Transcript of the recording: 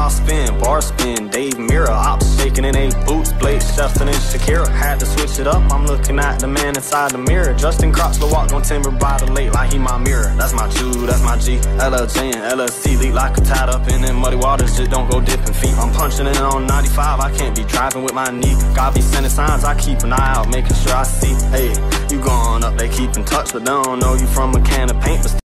mouth spin, bar spin, Dave Mirror, ops shaking in a boots, Blake Shelton and Shakira. Had to switch it up, I'm looking at the man inside the mirror. Justin Crotchlow walked on timber by the lake like he my mirror. That's my Jew, that's my G, LLJ and LSC. Leak like a tied up in them muddy waters, just don't go dipping feet. I'm punching in on 95, I can't be driving with my knee. Gotta be sending signs, I keep an eye out, making sure I see. Hey, you going up, they keep in touch, but they don't know you from a can of paint. But